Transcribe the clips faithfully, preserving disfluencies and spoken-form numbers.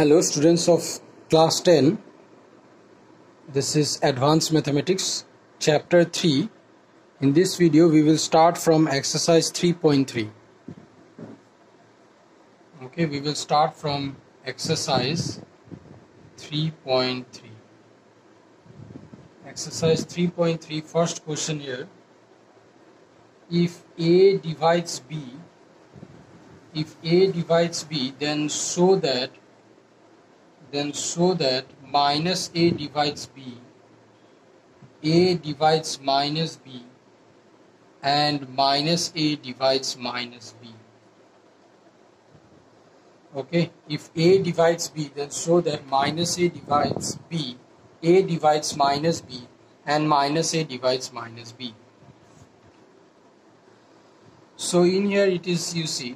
Hello students of class ten. This is Advanced Mathematics chapter three. In this video we will start from exercise three point three. Okay, we will start from exercise three point three. Exercise three point three, first question here. If A divides B, if A divides B, then show that then show that minus A divides B, A divides minus B, and minus A divides minus B. Okay, if A divides B, then show that minus A divides B, A divides minus B, and minus A divides minus B. So in here it is, you see,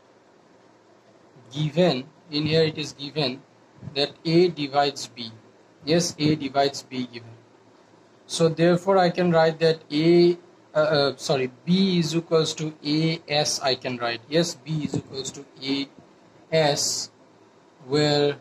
given, in here it is given that A divides B. Yes, A divides B given. So therefore I can write that A, uh, uh, sorry, B is equals to A S I can write. Yes, B is equals to A S, where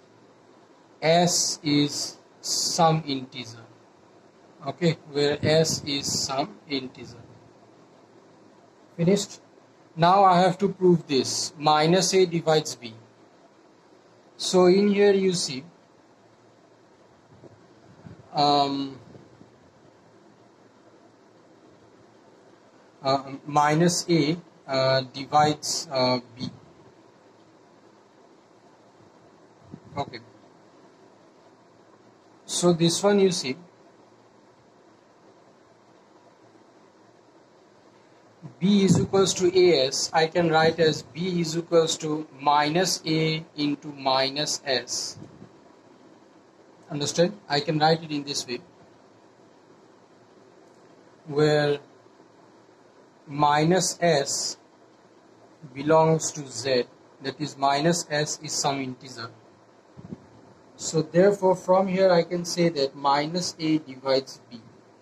S is some integer. Okay, where S is some integer. Finished? Now I have to prove this. Minus A divides B. So in here you see um, uh, minus A uh, divides uh, B. Okay. So this one you see B is equals to A S, I can write as B is equals to minus A into minus S. Understand? I can write it in this way, where minus S belongs to Z, that is minus S is some integer. So therefore from here I can say that minus A divides B.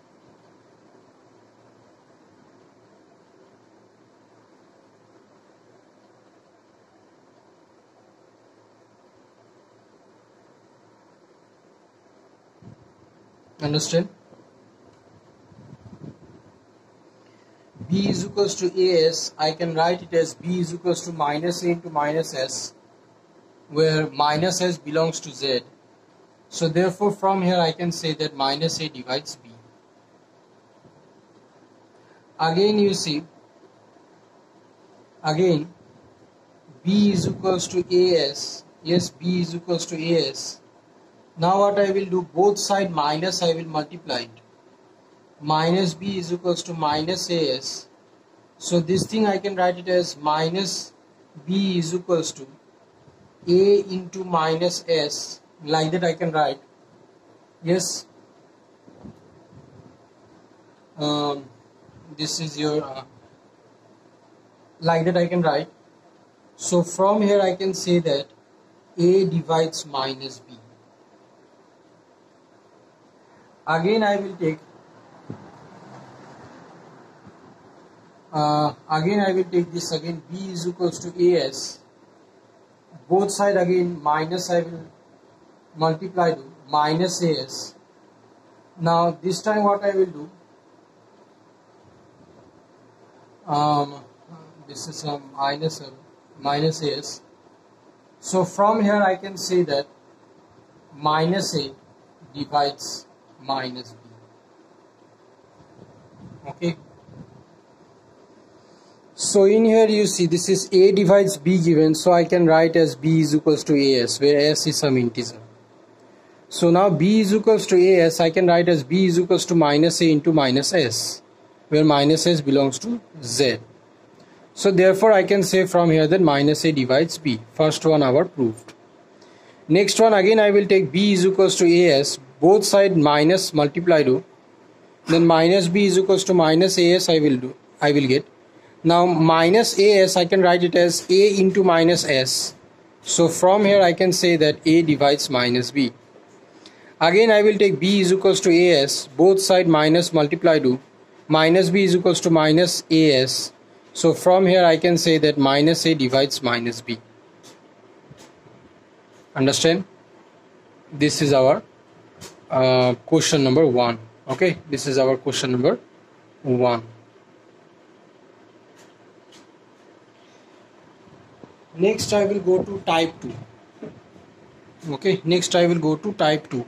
Understand? B is equals to A S, I can write it as B is equals to minus A into minus S, where minus S belongs to Z. So therefore from here I can say that minus A divides B. Again you see, again B is equals to A S. Yes, B is equals to A S. Now what I will do, both side minus I will multiply it. Minus B is equals to minus A S. So this thing I can write it as minus B is equals to A into minus S. Like that I can write. Yes. Um, this is your, uh, like that I can write. So from here I can say that A divides minus B. Again I will take uh, again I will take this again, B is equals to A S. Both side again minus I will multiply to minus A S. Now this time what I will do, um, this is a minus uh, minus A S. So from here I can say that minus A divides minus B. Okay. So in here you see this is A divides B given, so I can write as B is equals to A S, where S is some integer. So now B is equals to A S, I can write as B is equals to minus A into minus S, where minus S belongs to Z. So therefore I can say from here that minus A divides B. First one our proved. Next one again I will take B is equals to A S, both side minus multiply do, then minus B is equals to minus A S I will do, I will get. Now minus A S I can write it as A into minus S. So from here I can say that A divides minus B. Again I will take B is equals to A S, both side minus multiply do, minus B is equals to minus A S. So from here I can say that minus A divides minus B. Understand? This is our uh, question number one. Okay, this is our question number one. Next I will go to type two. Okay, next I will go to type two.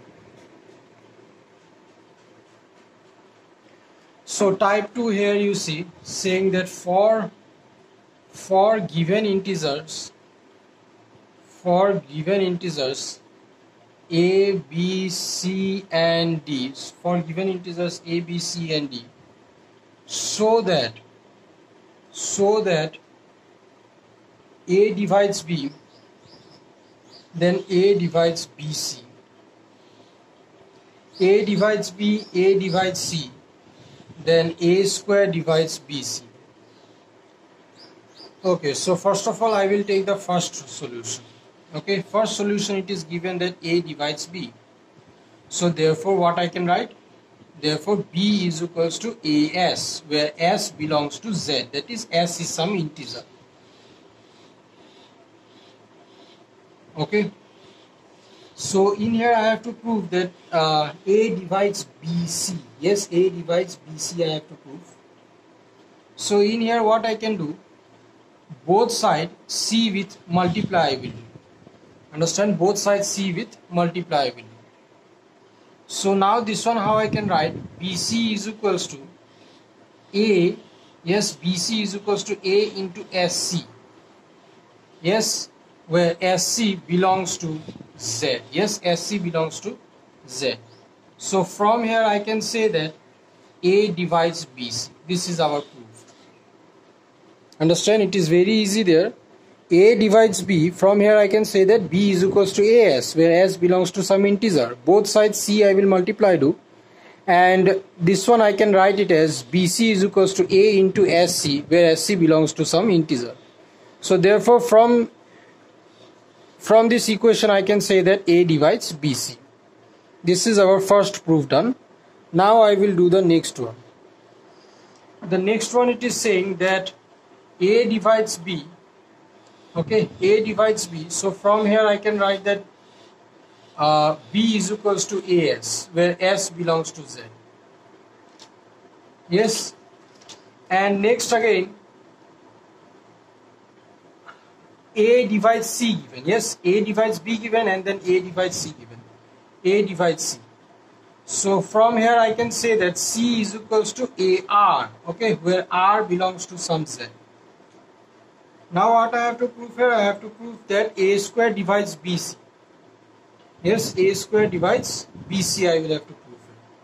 So type two, here you see saying that for for given integers for given integers a, b, c and d, for given integers a, b, c and d, so that so that a divides b, then a divides bc, a divides b, a divides c, then a square divides bc. Okay, so first of all I will take the first solution. Okay, first solution, it is given that a divides b. So therefore what I can write? Therefore b is equals to as, where s belongs to z, that is s is some integer. Okay, so in here I have to prove that uh, a divides bc. Yes, a divides bc I have to prove. So in here what I can do? Both sides c with multiply I will do. Understand? Both sides c with multiply I will do. So now this one, how I can write? bc is equals to a. Yes, bc is equals to a into sc. Yes, where sc belongs to z. Yes, sc belongs to z. So from here I can say that a divides bc. This is our proof. Understand? It is very easy there. A divides b. From here I can say that b is equals to as, where s belongs to some integer. Both sides c I will multiply do, and this one I can write it as bc is equals to a into sc, where sc belongs to some integer. So therefore from from this equation I can say that a divides bc. This is our first proof done. Now I will do the next one. The next one, it is saying that a divides b. Okay, a divides b. So from here I can write that uh, b is equals to as, where s belongs to z. Yes, and next again a divides c given. Yes, a divides b given, and then a divides c given. A divides c. So from here I can say that c is equals to ar. Okay, where r belongs to some z. Now what I have to prove here? I have to prove that a square divides bc. Yes, a square divides bc I will have to prove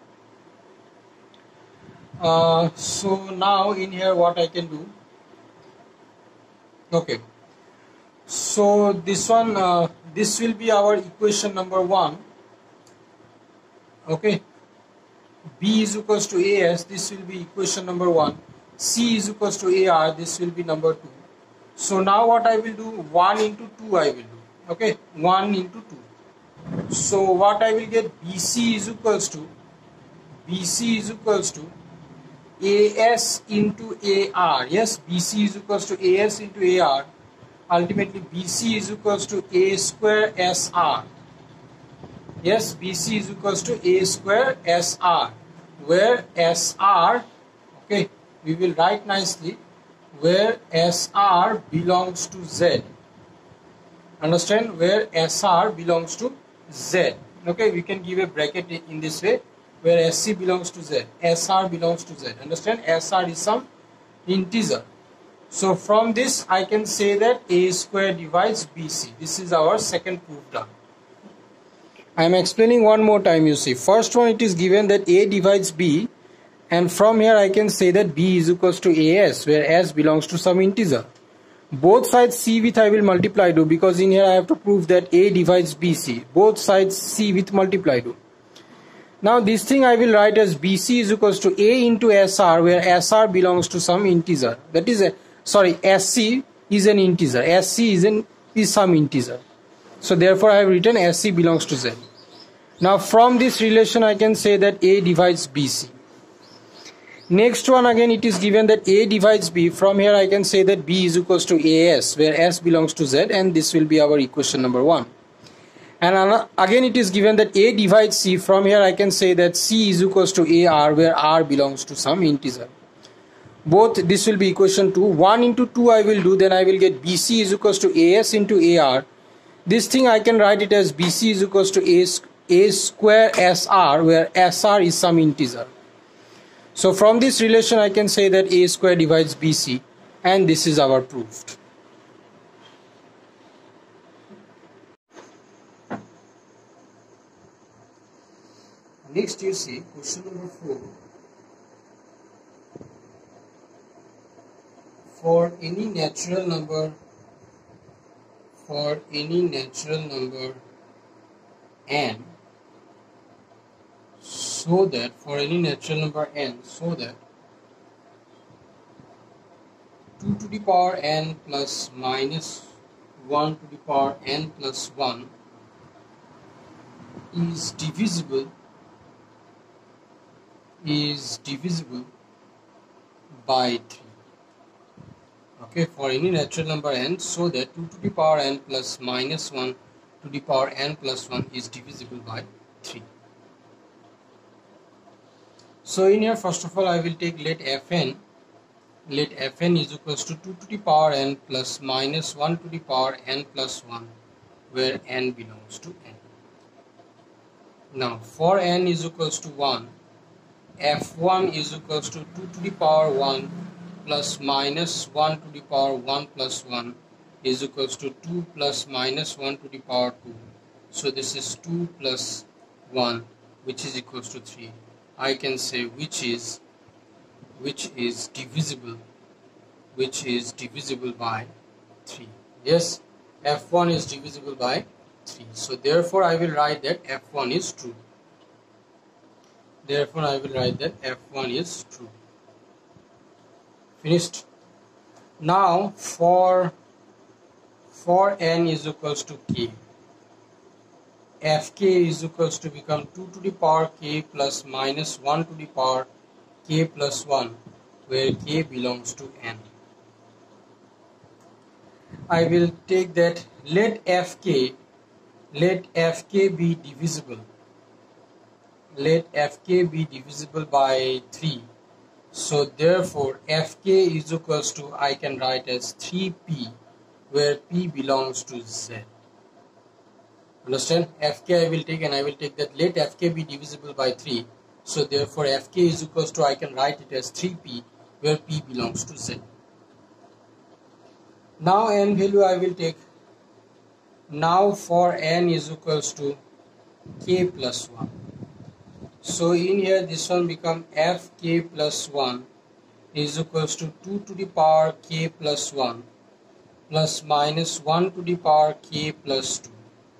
it. Uh, so now in here what I can do? Okay. So this one, uh, this will be our equation number one. Okay. B is equals to as. This will be equation number one. C is equals to ar. This will be number two. So now what I will do? one into two I will do. Okay, one into two. So what I will get? bc is equals to bc is equals to as into ar. Yes, bc is equals to as into ar. Ultimately bc is equals to a square sr. Yes, bc is equals to a square sr, where sr, okay, we will write nicely, where sr belongs to z. Understand? Where sr belongs to z. Okay, we can give a bracket in this way, where sc belongs to z, sr belongs to z. Understand? Sr is some integer. So from this I can say that a square divides bc. This is our second proof done. I am explaining one more time. You see, first one, it is given that a divides b, and from here I can say that b is equals to as, where s belongs to some integer. Both sides c with I will multiply do, because in here I have to prove that a divides bc. Both sides c with multiply do. Now this thing I will write as bc is equals to a into sr, where sr belongs to some integer. That is a sorry sc is an integer. Sc is an is some integer. So therefore I have written sc belongs to z. Now from this relation I can say that a divides bc. Next one, again it is given that a divides b. From here I can say that b is equals to as, where s belongs to z, and this will be our equation number one. And again it is given that A divides C. From here I can say that C is equals to A R, where R belongs to some integer. Both this will be equation two. one into two I will do, then I will get B C is equals to A S into A R. This thing I can write it as B C is equals to A, A square S R, where S R is some integer. So from this relation I can say that A square divides B C, and this is our proof. Next you see question number four. For any natural number, for any natural number n, so that for any natural number n, so that two to the power n plus minus one to the power n plus one is divisible is divisible by three. Okay, for any natural number n, so that two to the power n plus minus one to the power n plus one is divisible by three. So in here, first of all, I will take let fn, let fn is equals to two to the power n plus minus one to the power n plus one, where n belongs to n. Now for n is equals to one, f one is equals to two to the power one plus minus one to the power one plus one is equals to two plus minus one to the power two. So this is two plus one, which is equals to three. I can say which is which is divisible which is divisible by three. Yes, f one is divisible by three. So therefore I will write that f one is true. Therefore I will write that f one is true. Finished. Now for for n is equals to k, fk is equals to become two to the power k plus minus one to the power k plus one, where k belongs to n. I will take that let fk let fk be divisible let fk be divisible by three. So therefore fk is equals to, I can write as three p, where p belongs to z. Understand? Fk I will take, and I will take that let fk be divisible by three. So therefore fk is equals to, I can write it as three p, where p belongs to z. Now n value I will take. Now for n is equals to k plus one. So in here this one become fk plus one is equals to two to the power k plus one plus minus one to the power k plus two.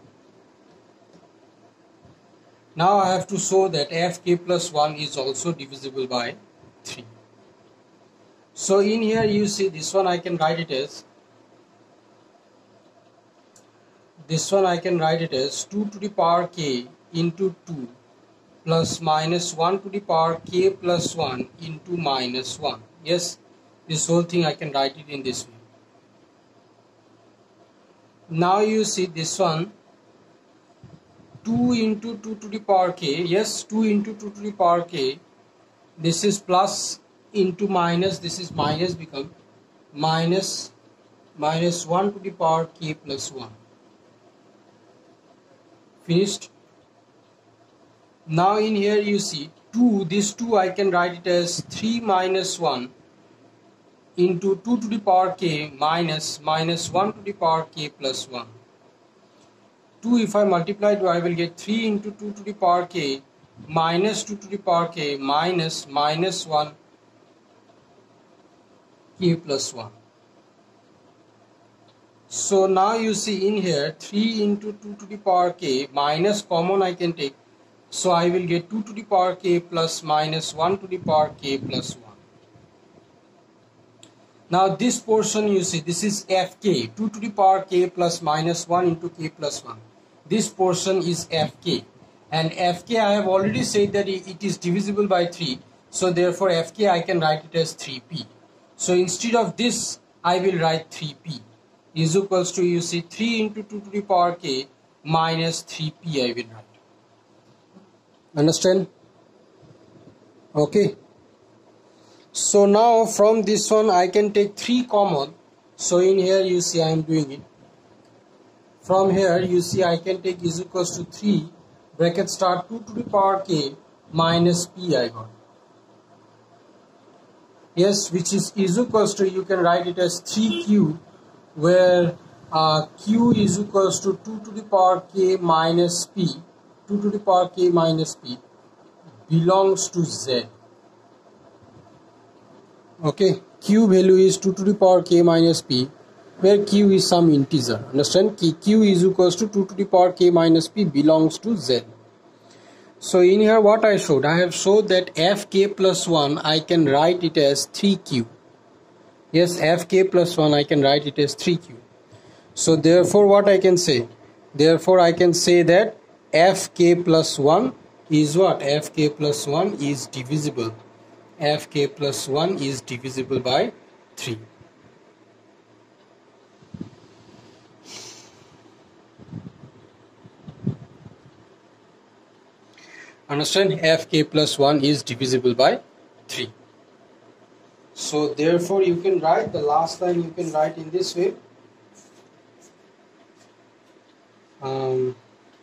Now I have to show that fk plus one is also divisible by three. So in here you see this one I can write it as this one I can write it as two to the power k into two plus minus one to the power k plus one into minus one. Yes, this whole thing I can write it in this way. Now you see this one, two into two to the power k. Yes, two into two to the power k. This is plus into minus, this is minus, become minus minus one to the power k plus one. Finished. Now in here you see two, this two I can write it as three minus one into two to the power k minus minus one to the power k plus one. two if I multiply to, I will get three into two to the power k minus two to the power k minus minus one k plus one. So now you see in here three into two to the power k minus common I can take. So I will get two to the power k plus minus one to the power k plus one. Now this portion you see, this is fk, two to the power k plus minus one into k plus one. This portion is fk, and fk I have already said that it is divisible by three. So therefore fk I can write it as three p. So instead of this I will write three p is equals to, you see, three into two to the power k minus three p I will write. Understand? Okay. So now from this one I can take three common. So in here you see I am doing it. From here you see I can take is equals to three bracket start two to the power k minus p I got. Yes, which is is equals to, you can write it as three q, where uh, q is equals to two to the power k minus p. two to the power k minus p belongs to z. Okay, q value is two to the power k minus p, where q is some integer. Understand? Q is equals to two to the power k minus p belongs to z. So in here what I showed, I have showed that fk plus one I can write it as three q. Yes, fk plus one I can write it as three q. So therefore what I can say? Therefore I can say that fk plus one is what? Fk plus one is divisible. Fk plus one is divisible by three. Understand? Fk plus one is divisible by three. So therefore you can write the last line, you can write in this way. Um,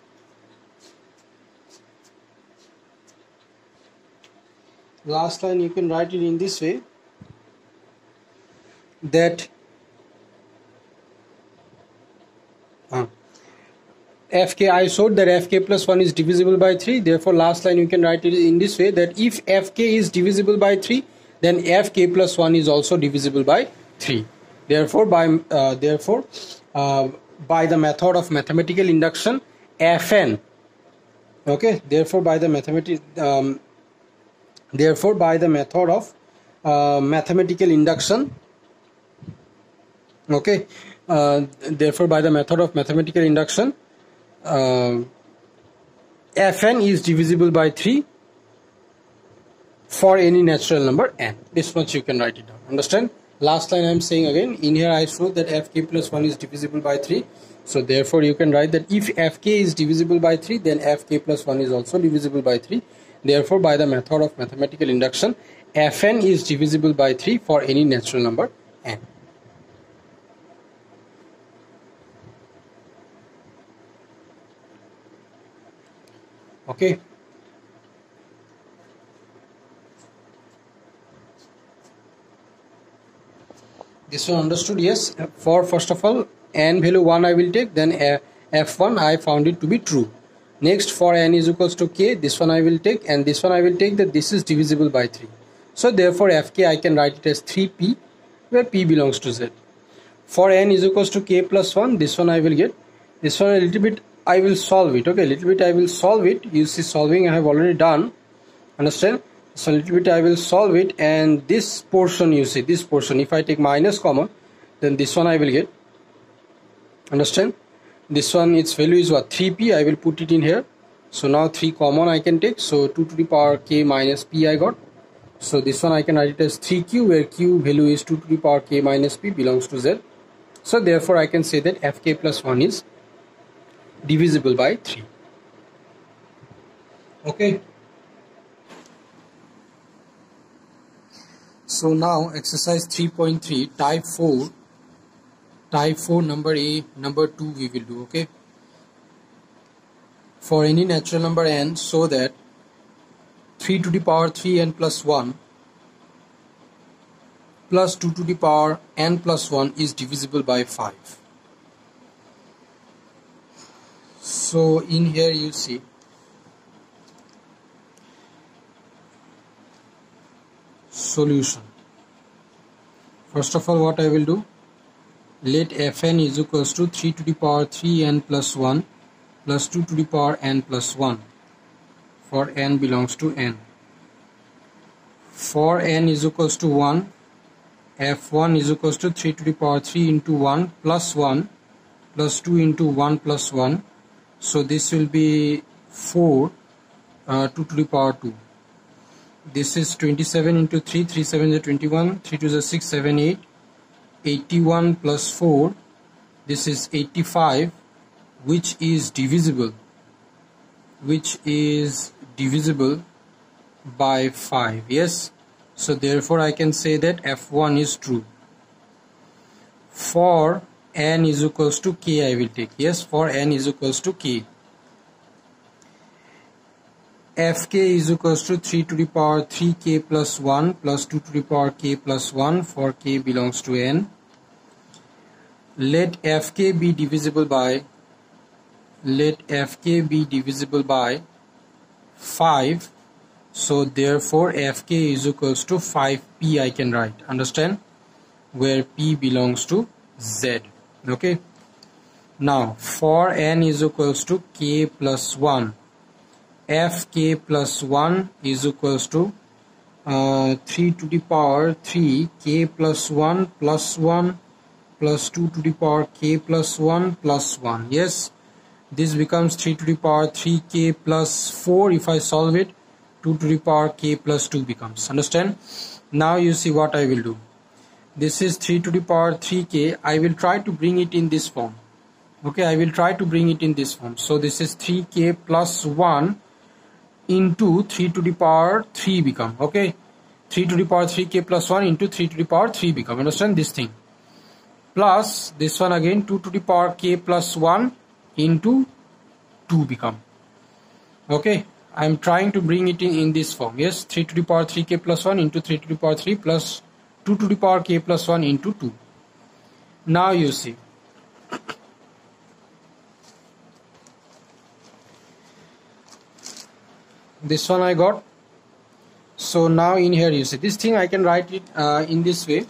last line you can write it in this way, that uh, fk, I showed that fk plus one is divisible by three. Therefore last line you can write it in this way, that if fk is divisible by three, then fk plus one is also divisible by three. Therefore by uh, therefore uh, by the method of mathematical induction, fn, okay, therefore by the mathematic um, therefore by the method of uh, mathematical induction, okay, uh, therefore by the method of mathematical induction, uh, fn is divisible by three for any natural number n. This much you can write it down. Understand? Last line I am saying again, in here I showed that fk plus one is divisible by three. So therefore you can write that if fk is divisible by three, then fk plus one is also divisible by three. Therefore by the method of mathematical induction, fn is divisible by three for any natural number n. Okay. This one understood? Yes. For first of all n value one I will take, then f one I found it to be true. Next, for n is equals to k, this one I will take, and this one I will take that this is divisible by three. So therefore fk I can write it as three p, where p belongs to z. For n is equals to k plus one, this one I will get. This one a little bit I will solve it. Okay, a little bit I will solve it. You see solving I have already done. Understand? So a little bit I will solve it, and this portion, you see this portion, if I take minus common, then this one I will get. Understand? This one, its value is what? three p. I will put it in here. So now three common I can take. So two to the power k minus p I got. So this one I can write it as three q, where q value is two to the power k minus p belongs to z. So therefore I can say that fk plus one is divisible by three. Okay. So now exercise three point three, type four. Type four, number A, number two we will do. Okay. For any natural number n, so that three to the power three n plus one plus two to the power n plus one is divisible by five. So in here you see solution. First of all, what I will do, let fn is equals to three to the power three n plus one plus two to the power n plus one for n belongs to n. For n is equals to one, f one is equals to three to the power three into one plus one plus two into one plus one. So this will be four, uh, two to the power two. This is twenty-seven into three, three sevens are twenty-one, three twos are six, seven, eight, eighty-one plus four, this is eighty-five, which is divisible which is divisible by five. Yes, so therefore I can say that F one is true. For n is equals to k I will take. Yes, for n is equals to k, Fk is equals to three to the power three k plus one plus two to the power k plus one for k belongs to n. Let Fk be divisible by let Fk be divisible by five. So therefore Fk is equals to five p I can write. Understand? Where p belongs to z. Okay. Now for n is equals to k plus one, Fk plus one is equals to uh, three to the power three k plus one plus one plus two to the power k plus one plus one. Yes, this becomes three to the power three k plus four. If I solve it, two to the power k plus two becomes. Understand? Now you see what I will do. This is three to the power three k. I will try to bring it in this form. Okay, I will try to bring it in this form. So this is three k plus one into three to the power three become. Okay, three to the power three k plus one into three to the power three become. Understand this thing? Plus this one again, two to the power k plus one into two become. Okay, I am trying to bring it in, in this form. Yes, three to the power three k plus one into three to the power three plus two to the power k plus one into two. Now you see. This one I got. So now in here you see this thing I can write it uh, in this way.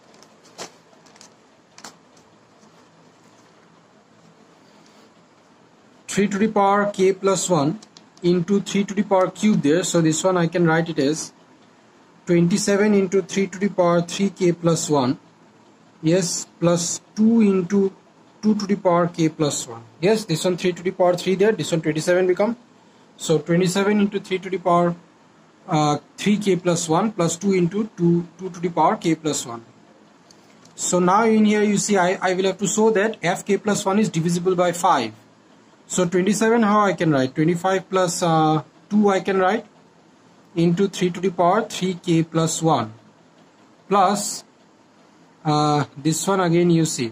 three to the power k plus one into three to the power cube there. So this one I can write it as twenty-seven into three to the power three k plus one. Yes, plus two into two to the power k plus one. Yes, this one three to the power three there. This one twenty-seven become. So twenty-seven into three to the power uh, three k plus one plus two into two, two to the power k plus one. So now in here you see I, I will have to show that Fk plus one is divisible by five. So twenty-seven, how I can write? twenty-five plus uh, two I can write into three to the power three k plus one plus uh, this one again you see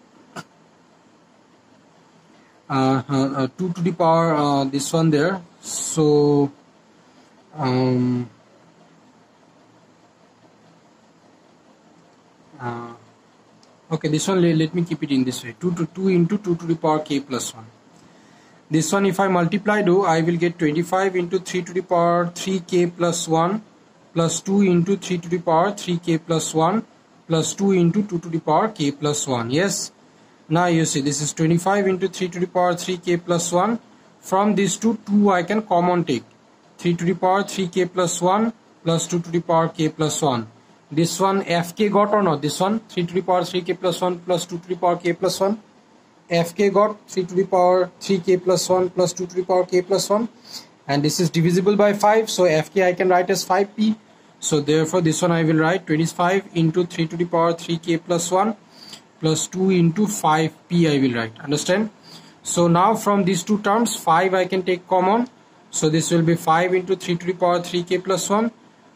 uh, uh, uh, two to the power uh, this one there. So um, uh, okay, this one let me keep it in this way, two to two into two to the power k plus one. This one if I multiply do, I will get twenty-five into three to the power three k plus one plus two into three to the power three k plus one plus two into two to the power k plus one. Yes, now you see this is twenty-five into three to the power three k plus one. From these two, two I can common take. three to the power three k plus one plus two to the power k plus one. This one Fk got or not? This one three to the power three k plus one plus two to the power k plus one. Fk got three to the power three k plus one plus two to the power k plus one. And this is divisible by five. So Fk I can write as five p. So therefore this one I will write twenty-five into three to the power three k plus one plus two into five p I will write. Understand? So now from these two terms five I can take common. So this will be five into three to the power three k plus one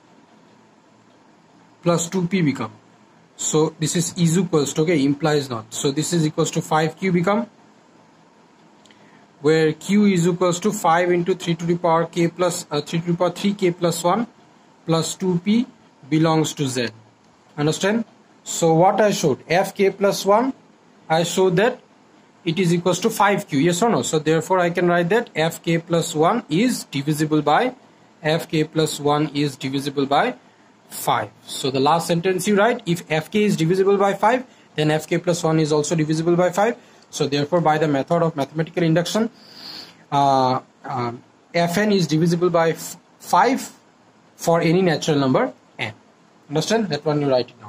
plus two p become. So this is is equals to, okay, implies not. So this is equals to five q become, where q is equals to five into three to the power k plus uh, three to the power three k plus one plus two p belongs to z. Understand? So what I showed, Fk plus one, I showed that it is equals to five q, yes or no? So therefore I can write that Fk plus one is divisible by Fk plus one is divisible by five. So the last sentence you write, if Fk is divisible by five, then Fk plus one is also divisible by five. So therefore by the method of mathematical induction, uh, uh, Fn is divisible by five for any natural number n. Understand? That one you write it down.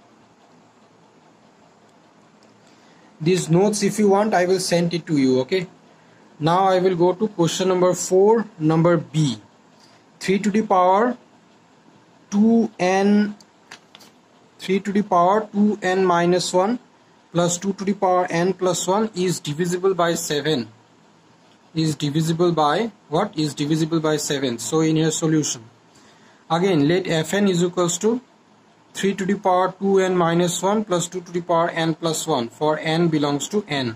These notes, if you want, I will send it to you. Okay, now I will go to question number four, number B. three to the power two n three to the power two n minus one plus two to the power n plus one is divisible by seven. Is divisible by what? Is divisible by seven. So in your solution, again let fn is equals to three to the power two n minus one plus two to the power n plus one for n belongs to n.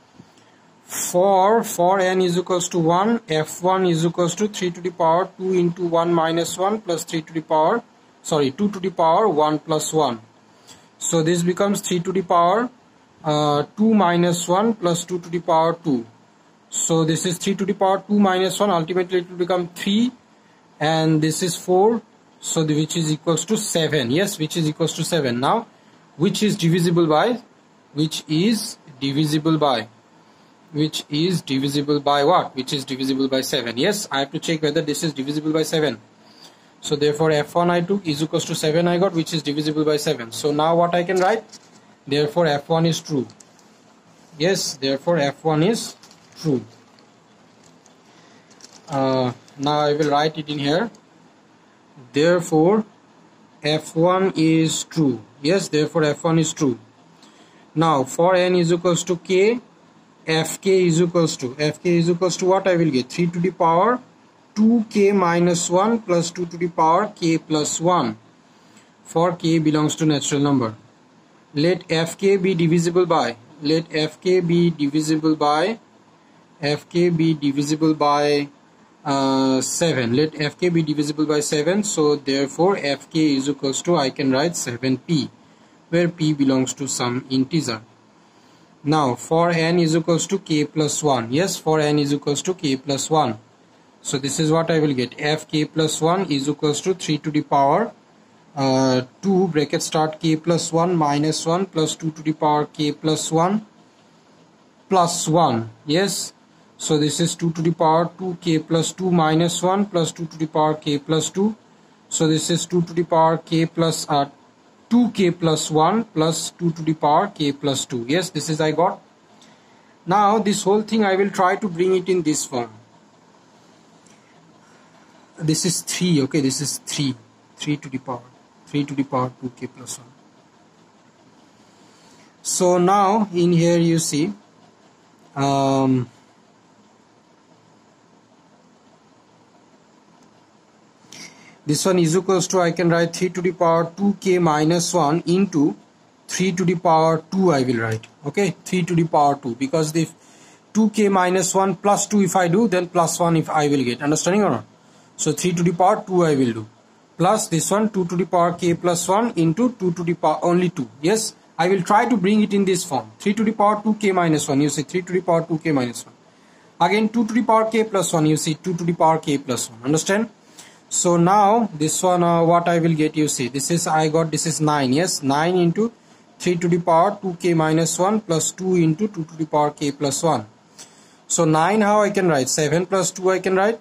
For for n is equals to one, f one is equals to three to the power two into one minus one plus three to the power sorry two to the power one plus one. So this becomes three to the power uh, two minus one plus two to the power two. So this is three to the power two minus one, ultimately it will become three, and this is four, so the, which is equals to seven. Yes, which is equals to seven. Now which is divisible by which is divisible by which is divisible by what? Which is divisible by seven. Yes, I have to check whether this is divisible by seven. So therefore f one I took is equals to seven I got, which is divisible by seven. So now what I can write? Therefore f one is true. Yes, therefore f one is true. Uh, now I will write it in here. Therefore f one is true. Yes, therefore f one is true. Now for n is equals to k, fk is equals to fk is equals to what I will get? three to the power two k minus one plus two to the power k plus one for k belongs to natural number. Let fk be divisible by let fk be divisible by fk be divisible by uh, seven. Let fk be divisible by seven. So therefore fk is equals to, I can write seven p, where p belongs to some integer. Now for n is equals to k plus one. Yes, for n is equals to k plus one. So this is what I will get. Fk plus one is equals to three to the power uh, two bracket start k plus one minus one plus two to the power k plus one plus one. Yes, so this is two to the power two k plus two minus one plus two to the power k plus two. So this is two to the power k plus uh, two k plus one plus two to the power k plus two. Yes, this is I got. Now this whole thing I will try to bring it in this form. This is three. Okay, this is three. three to the power three to the power two k plus one. So now in here you see um, this one is equals to, I can write three to the power two k minus one into three to the power two I will write. Okay, three to the power two, because if two k minus one plus two if I do, then plus one if I will get. Understanding or not? So three to the power two I will do. Plus this one two to the power k plus one into two to the power only two. Yes, I will try to bring it in this form. three to the power two k minus one. You see three to the power two k minus one. Again two to the power k plus one. You see two to the power k plus one. Understand? So now this one uh, what I will get, you see this is I got, this is nine. Yes, nine into three to the power two k minus one plus two into two to the power k plus one. So nine, how I can write? seven plus two I can write.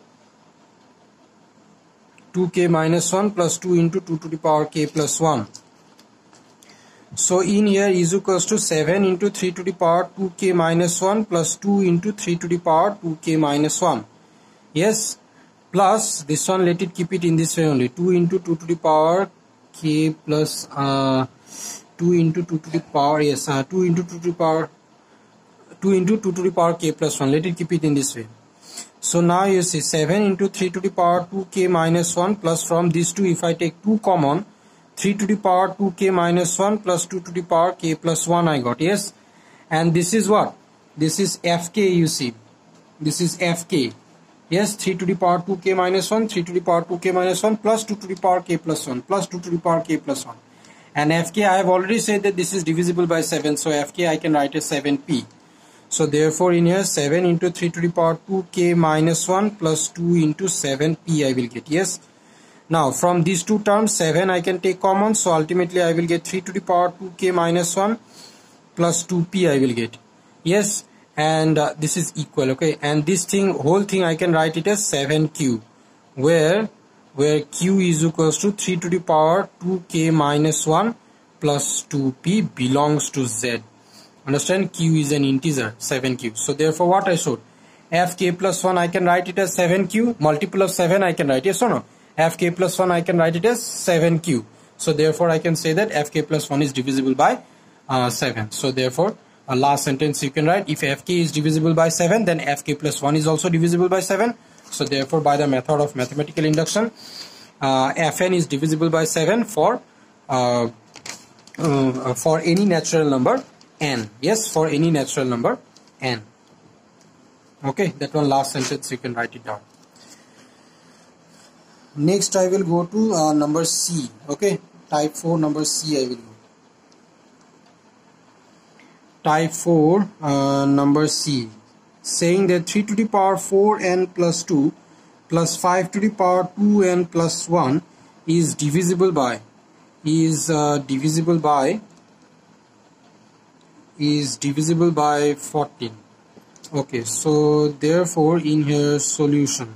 two k minus one plus two into two to the power k plus one. So in here is equals to seven into three to the power two k minus one plus two into three to the power two k minus one. Yes, plus this one, let it keep it in this way only, two into two to the power k plus uh, two into two to the power, yes, uh, two into two to the power two into two to the power k plus one. Let it keep it in this way. So now you see seven into three to the power two k minus one plus, from these two if I take two common, three to the power two k minus one plus two to the power k plus one I got. Yes, and this is what? This is fk, you see. This is fk. Yes, three to the power two k minus one, three to the power two k minus one plus two to the power k plus one plus two to the power k plus one. And fk, I have already said that this is divisible by seven. So fk I can write as seven p. So therefore in here seven into three to the power two k minus one plus two into seven p I will get. Yes. Now from these two terms seven I can take common. So ultimately I will get three to the power two k minus one plus two p I will get. Yes. And uh, this is equal. Okay. And this thing, whole thing I can write it as seven q, where where q is equals to three to the power two k minus one plus two p belongs to z. Understand? Q is an integer, seven q. So therefore what I showed, fk plus one I can write it as seven q, multiple of seven I can write, yes or no? Fk plus one I can write it as seven q. So therefore I can say that fk plus one is divisible by uh, seven. So therefore uh, last sentence you can write, if fk is divisible by seven, then fk plus one is also divisible by seven. So therefore by the method of mathematical induction, uh, fn is divisible by seven for uh, uh, for any natural number n. Yes, for any natural number n. Okay, that one last sentence you can write it down. Next I will go to uh, number C. Okay, type four, number C I will go. Type four, uh, number C, saying that three to the power four n plus two plus five to the power two n plus one is divisible by is uh, divisible by is divisible by fourteen. Okay, so therefore in here solution,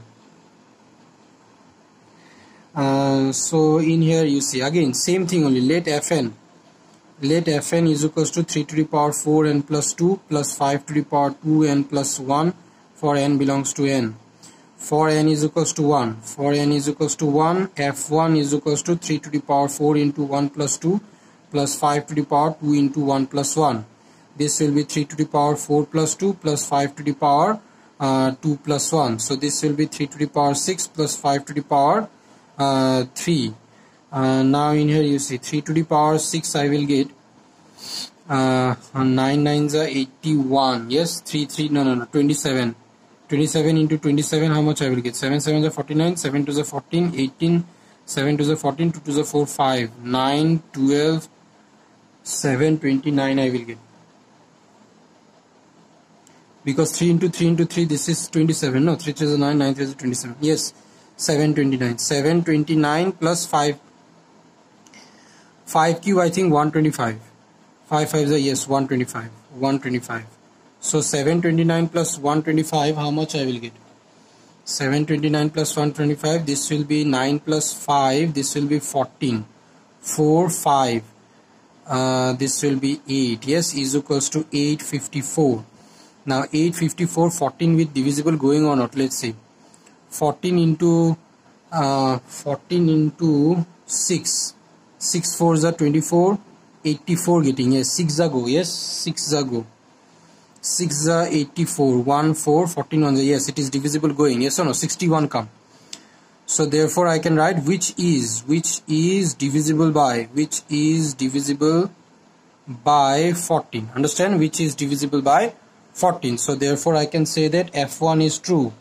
uh, so in here you see again same thing only, let fn let fn is equals to three to the power four n plus two plus five to the power two n plus one for n belongs to n. For n is equals to one, for n is equals to one, f one is equals to three to the power four into one plus two plus five to the power two into one plus one. This will be three to the power four plus two plus five to the power uh, two plus one. So this will be three to the power six plus five to the power uh, three. Uh, now in here you see three to the power six I will get uh, nine nines are eighty-one. Yes, three three no no no twenty-seven. twenty-seven into twenty-seven, how much I will get? seven sevens are forty-nine, seven twos are fourteen, eighteen, seven twos are fourteen, two twos are four, five, nine, twelve, seven, twenty-nine I will get. Because three into three into three, this is twenty-seven. No, three threes are nine, nine threes are twenty-seven. Yes, seven twenty-nine. seven twenty-nine plus five. five cube I think one twenty-five. five fives are yes, one twenty-five. one twenty-five. So seven twenty-nine plus one twenty-five, how much I will get? seven twenty-nine plus one twenty-five, this will be nine plus five, this will be fourteen. four, five, uh, this will be eight. Yes, is equals to eight fifty-four. Now eight fifty-four, fourteen with divisible going on out, let's see. fourteen into uh, fourteen into six. six fours are twenty-four, eighty-four getting, yes, six are go, yes, six are go. six are eighty-four, one, four, fourteen ones are, yes, it is divisible going, yes or no, sixty-one come. So therefore I can write which is, which is divisible by, which is divisible by fourteen. Understand, which is divisible by fourteen. So therefore I can say that f one is true.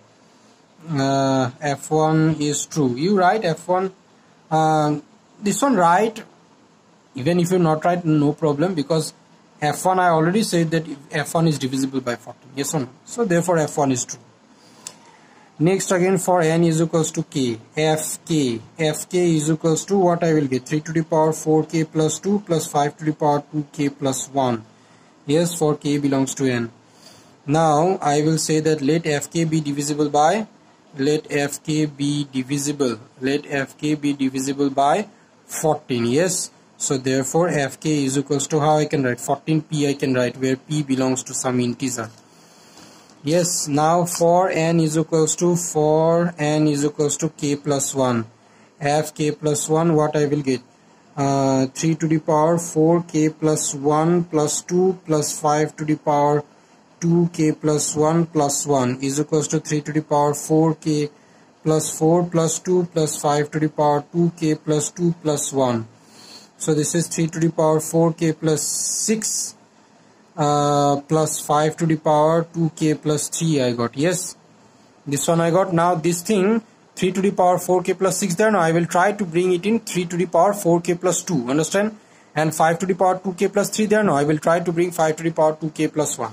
Uh, f one is true. You write f one, uh, this one write, even if you not write, no problem, because f one I already said that f one is divisible by fourteen, yes or no. So therefore f one is true. Next again, for n is equals to k, fk, fk is equals to what I will get? three to the power four k plus two plus five to the power two k plus one. Yes, for k belongs to n. Now I will say that let fk be divisible by, let fk be divisible, let fk be divisible by fourteen. Yes, so therefore fk is equals to, how I can write? fourteen p I can write, where p belongs to some integer. Yes, now for n is equals to, for n is equals to k plus one, fk plus one, what I will get? Uh, three to the power four k plus one plus two plus five to the power two k plus one plus one is equals to three to the power four k plus four plus two plus five to the power two k plus two plus one. So this is three to the power four k plus six uh, plus five to the power two k plus three I got. Yes, this one I got. Now this thing three to the power four k plus six there. Now I will try to bring it in three to the power four k plus two. Understand? And five to the power two k plus three there. Now I will try to bring five to the power two k plus one.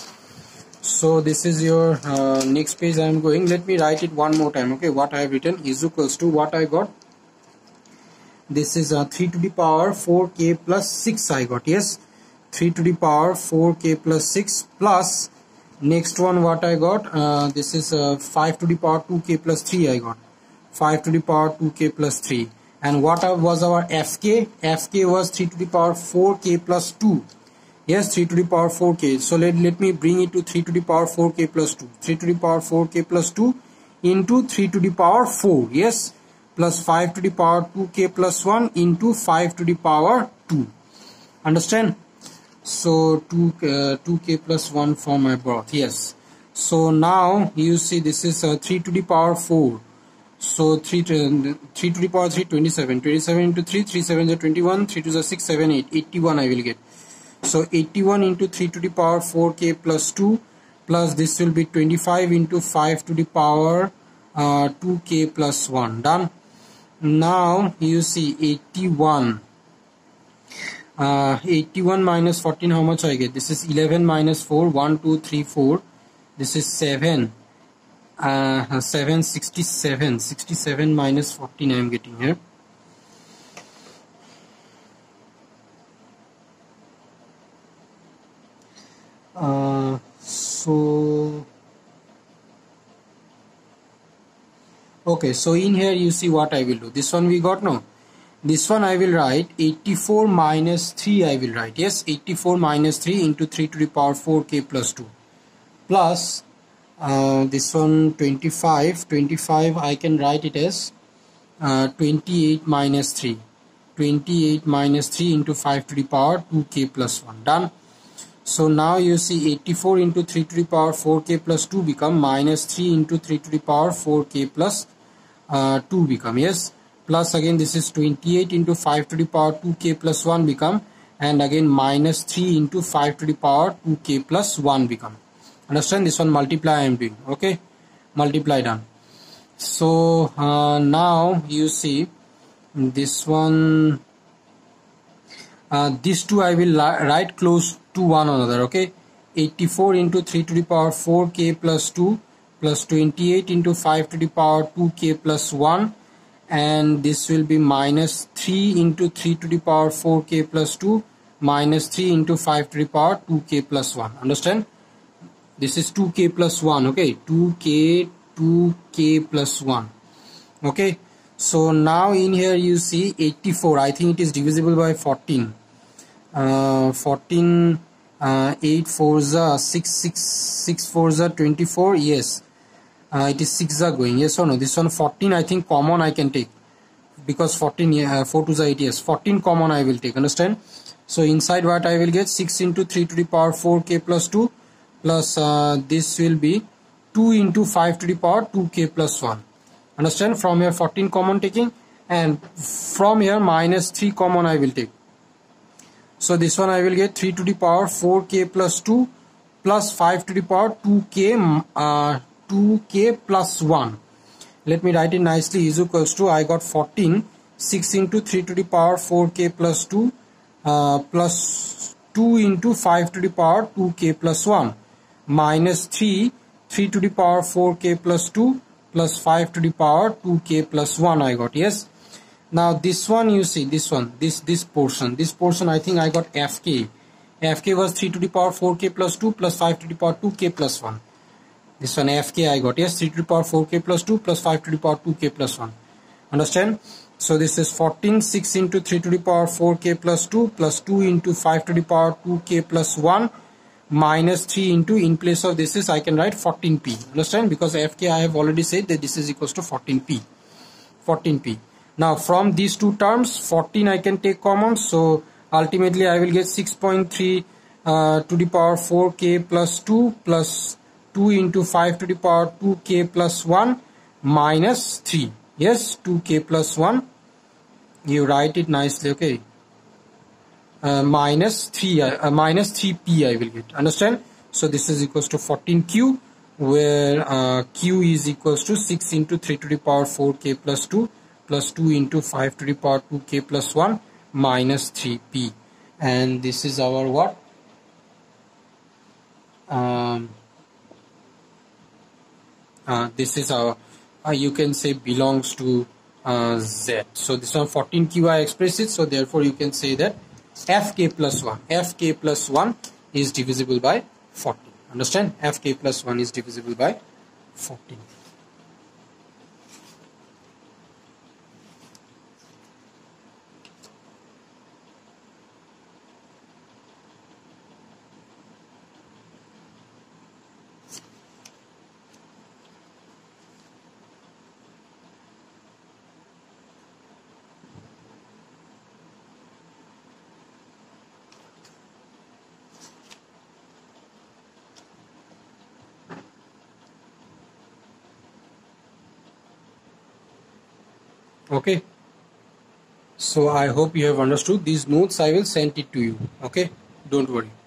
So this is your uh, next page I am going. Let me write it one more time. Okay, what I have written is equals to what I got. This is uh, three to the power four k plus six I got. Yes, three to the power four k plus six plus next one what I got. Uh, this is uh, five to the power two k plus three I got. five to the power two k plus three. And what was our fk? Fk was three to the power four k plus two. Yes, three to the power four k. So let, let me bring it to three to the power four k plus two. three to the power four k plus two into three to the power four. Yes, plus five to the power two k plus one into five to the power two. Understand? So two uh, two k plus one from above. Yes. So now you see this is uh, three to the power four. So three to, three to the power three, twenty-seven. twenty-seven into three, three seven is twenty-one, three two is six, seven, eight, eighty-one I will get. So eighty-one into three to the power four k plus two, plus this will be twenty-five into five to the power uh, two k plus one. Done. Now you see eighty-one. Uh, eighty-one minus fourteen, how much I get? This is eleven minus four, one, two, three, four. This is seven. Uh, seven, sixty-seven. sixty-seven minus fourteen I am getting here. Uh, so okay, so in here you see what I will do. This one we got, no? This one I will write eighty-four minus three I will write. Yes, eighty-four minus three into three to the power four k plus two. Plus uh, this one twenty-five. twenty-five I can write it as uh, twenty-eight minus three. twenty-eight minus three into five to the power two k plus one. Done. So now you see eighty-four into three to the power four k plus two become minus three into three to the power four k plus uh, two become. Yes. Plus again this is twenty-eight into five to the power two k plus one become, and again minus three into five to the power two k plus one become. Understand? This one multiply I am doing. Okay, multiply done. So uh, now you see this one, uh, these two I will write close to one another. Okay, eighty-four into three to the power four k plus two plus twenty-eight into five to the power two k plus one, and this will be minus three into three to the power four k plus two minus three into five to the power two k plus one. Understand? This is two k plus one. Okay, two k, two k plus one. Okay, so now in here you see eighty-four. I think it is divisible by fourteen. Uh, fourteen, uh, eight fours are six, six, six fours are twenty-four. Yes. Uh, it is six are going. Yes or no? This one fourteen I think common I can take, because fourteen, uh, four twos are eight. Yes, fourteen common I will take. Understand? So inside what I will get, six into three to the power four k plus two, plus uh, this will be two into five to the power two k plus one. Understand? From here fourteen common taking, and from here minus three common I will take. So this one I will get three to the power four k plus two plus five to the power two k uh, two k plus one. Let me write it nicely. Is equals to, I got fourteen, six into three to the power four k plus two uh, plus two into five to the power two k plus one minus three, three to the power four k plus two plus five to the power two k plus one I got. Yes. Now this one you see, this one, this this portion, this portion I think I got fk. Fk was three to the power four k plus two plus five to the power two k plus one. This one fk I got. Yes, three to the power four k plus two plus five to the power two k plus one. Understand? So this is fourteen, six into three to the power four k plus two plus two into five to the power two k plus one minus three into, in place of this is I can write fourteen p. Understand? Because fk I have already said that this is equals to fourteen p. fourteen p. Now from these two terms fourteen I can take common, so ultimately I will get six point three uh, to the power four k plus two plus two into five to the power two k plus one minus three. Yes, two k plus one, you write it nicely. Okay, uh, minus three uh, minus three p I will get. Understand? So this is equals to fourteen q, where uh, q is equals to six into three to the power four k plus two plus two into five to the power two k plus one minus three p, and this is our what? Um, uh, this is our, uh, you can say belongs to uh, z. So this one fourteen q I express it, so therefore you can say that fk plus one, fk plus one is divisible by fourteen. Understand? Fk plus one is divisible by fourteen. Okay, so I hope you have understood these notes. I will send it to you. Okay, don't worry.